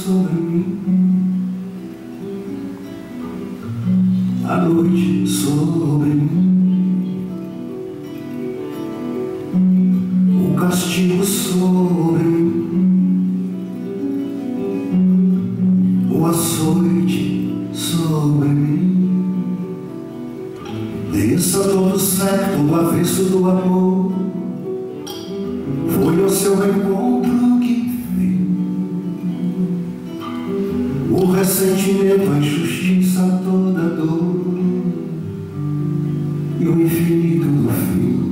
sobre mim, a noite sobre mim, o castigo sobre mim, o açoite sobre mim. Desça todo certo do avesso do amor, foi ao seu encontro que vim. O ressentimento, a injustiça, toda a dor e o infinito do fim.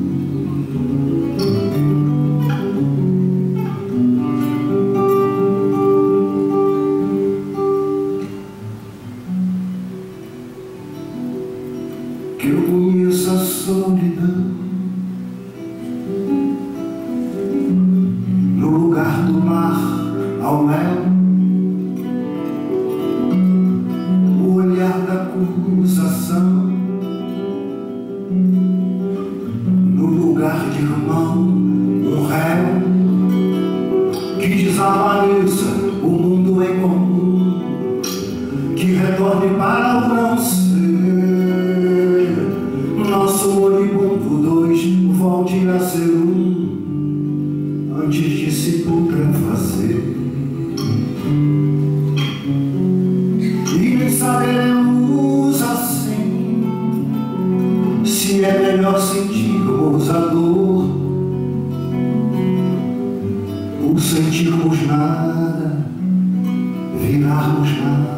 Que eu conheça a solidão no lugar do mar ao mel, o olhar da acusação no lugar de irmão, um réu que desapareça o mundo em comum, que retorne para o não ser. Nosso moribundo dois volte a ser um, antes de se putrefazer. E nem saberemos assim se é melhor sentirmos a dor ou sentirmos nada, virarmos nada.